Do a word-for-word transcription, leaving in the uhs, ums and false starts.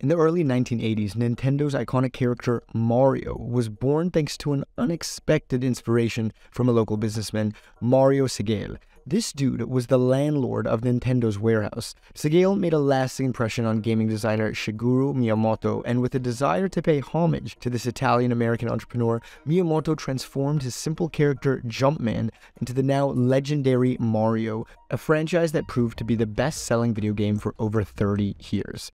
In the early nineteen eighties, Nintendo's iconic character Mario was born thanks to an unexpected inspiration from a local businessman, Mario Segale. This dude was the landlord of Nintendo's warehouse. Segale made a lasting impression on gaming designer Shigeru Miyamoto, and with a desire to pay homage to this Italian-American entrepreneur, Miyamoto transformed his simple character Jumpman into the now legendary Mario, a franchise that proved to be the best-selling video game for over thirty years.